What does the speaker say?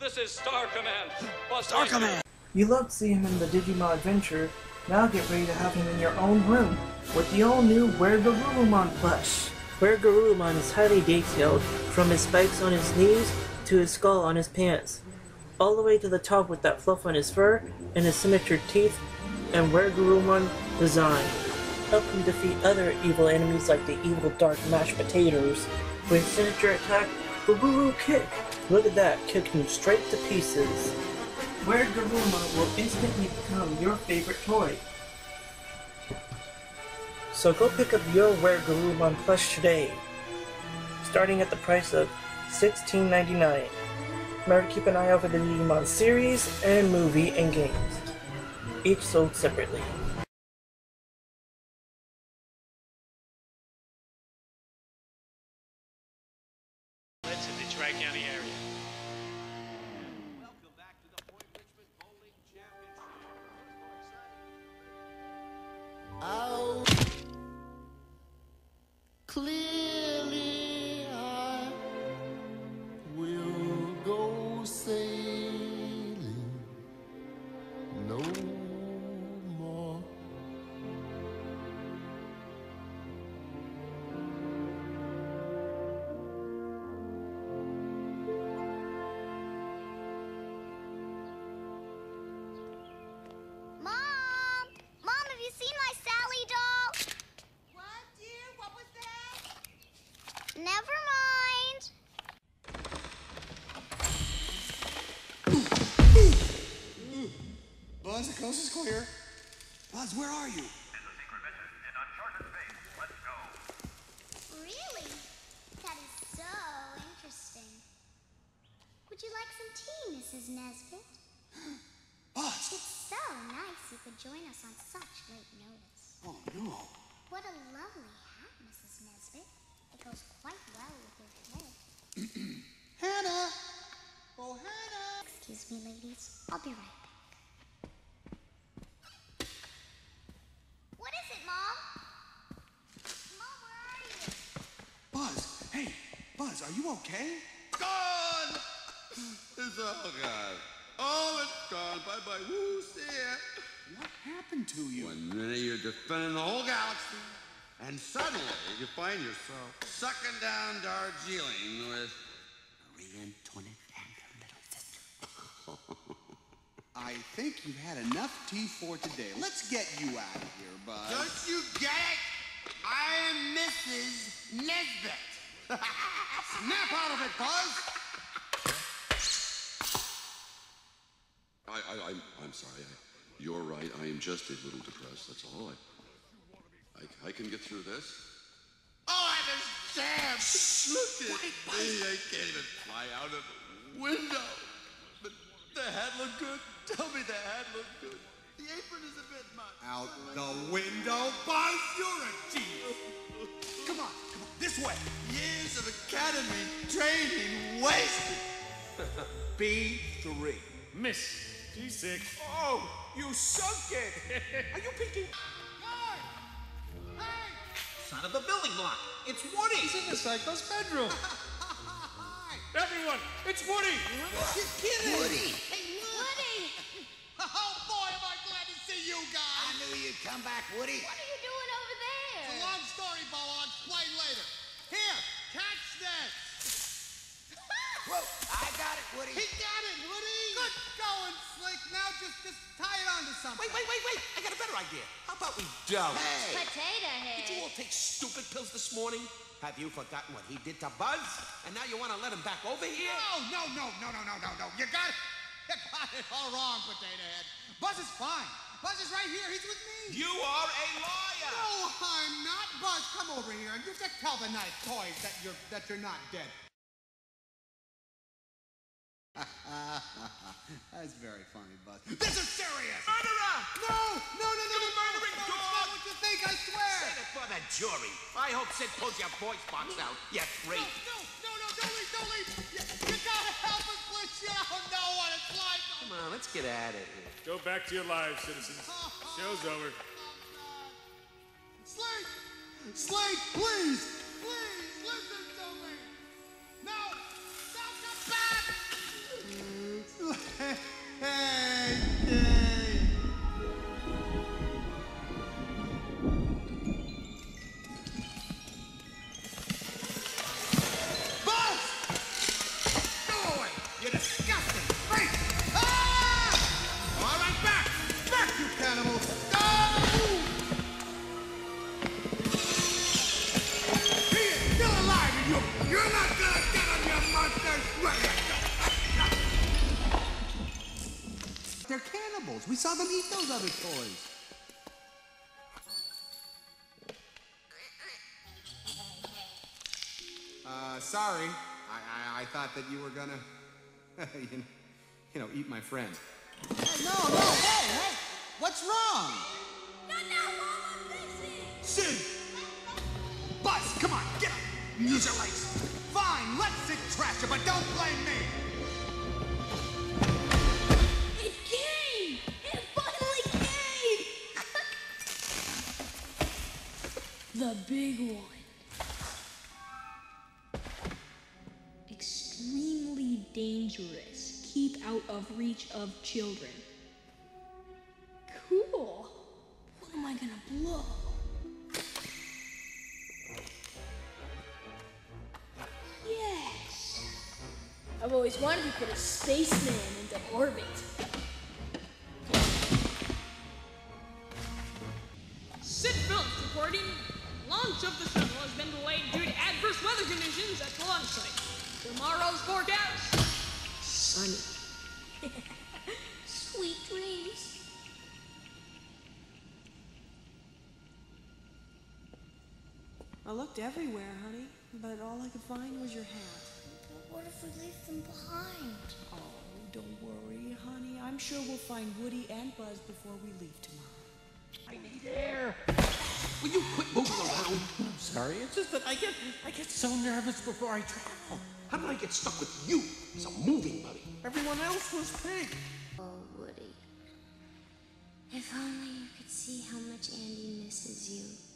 This is Star Command. Star Command! You loved seeing him in the Digimon adventure. Now get ready to have him in your own room with the all-new weregarurumon plush. Weregarurumon is highly detailed, from his spikes on his knees to his skull on his pants, all the way to the top with that fluff on his fur and his symmetric teeth and weregarurumon design. Help him defeat other evil enemies like the evil dark mashed potatoes with signature attack, Boo Kick. Look at that, kicking straight to pieces. Weregarurumon will instantly become your favorite toy. So go pick up your weregarurumon plush today, starting at the price of $16.99. Remember to keep an eye out for the Digimon series and movie and games, each sold separately. Let's in the Tri-County area. Oh, clearly I will go sailing no more. Mom, have you seen my Sally doll? What, dear? What was that? Never mind. Buzz, the coast is clear. Buzz, where are you? It's a secret mission in uncharted space. Let's go. Really? That is so interesting. Would you like some tea, Mrs. Nesbit? Buzz! It's so nice you could join us on such late notice. Oh, no. What a lovely hat, Mrs. Nesbit. It goes quite well with your head. Hannah! Oh, Hannah! Excuse me, ladies. I'll be right back. What is it, Mom? Mom, where are you? Buzz! Hey! Buzz, are you okay? Gone! It's all gone. All it's gone. Bye-bye. Woo, see ya. What happened to you? One minute you're defending the whole galaxy, and suddenly you find yourself sucking down Darjeeling with Marie Antoinette and her little sister. I think you've had enough tea for today. Let's get you out of here, Buzz. Don't you get it? I am Mrs. Nesbit. Snap out of it, Buzz! I'm sorry. You're right. I am just a little depressed. That's all. I can get through this. Oh, I'm a sham! Look at me. I can't even fly out of the window. But the hat looked good. Tell me the hat looked good. The apron is a bit much. Out the window, Buzz! You're a genius! Come on, this way! Years of academy training wasted. B3. Miss G6. Oh, you sunk it! Are you peeking? Hey! Hey! Son of a building block. It's Woody. He's in the Psycho's bedroom. Hi! Everyone, it's Woody. You're kidding! Woody. Hey, Woody! oh boy, am I glad to see you I guys! knew you'd come back, Woody. What are you doing over there? It's a long story, Bo. I'll explain later. Here, catch this! Whoa, I got it, Woody. He got it, Woody! Good going, Slick. Now just tie it on to something. Wait. I got a better idea. How about we don't? Hey, Potato head. did you all take stupid pills this morning? Have you forgotten what he did to Buzz? And now you want to let him back over here? No. You got it all wrong, Potato Head. Buzz is fine. Buzz is right here. He's with me. You are a liar. No, I'm not. Buzz, come over here and you just tell the nice toys that you're not dead. That's very funny, Buzz. This is serious! Murderer! No! You murdering It's dog! not what you think, I swear! Save it for the jury. I hope Sid pulls your voice box out. You freak. No, don't leave! You gotta help us, please! You don't know what it's like! Come on, let's get out of here. Go back to your lives, citizens. Show's over. Slate, please, listen to me! No, come back! You disgusting freak! Ah! All right, back! Back, you cannibals! Go! He is still alive in you! You're not gonna get him, you monsters! They're cannibals. We saw them eat those other toys. Sorry. I thought that you were gonna, eat my friend. Hey, no, hey! What's wrong? No, Mama, listen! Sid! Buzz, come on, get up! Use your legs. Fine, let Sid trash you, but don't blame me! It came! It finally came! The big one. Extremely dangerous. Keep out of reach of children. Cool. What am I gonna blow? Yes. I've always wanted to put a spaceman into orbit. Sid Phillips reporting. Launch of the shuttle has been delayed due to adverse weather conditions at the launch site. Tomorrow's forecast, sunny. Sweet dreams. I looked everywhere, honey, but all I could find was your hat. But what if we leave them behind? Oh, don't worry, honey. I'm sure we'll find Woody and Buzz before we leave tomorrow. I need air. Will you quit moving around? I'm sorry. It's just that I get so nervous before I travel. How did I get stuck with you as a moving buddy? Everyone else was pink. Oh, Woody. If only you could see how much Andy misses you.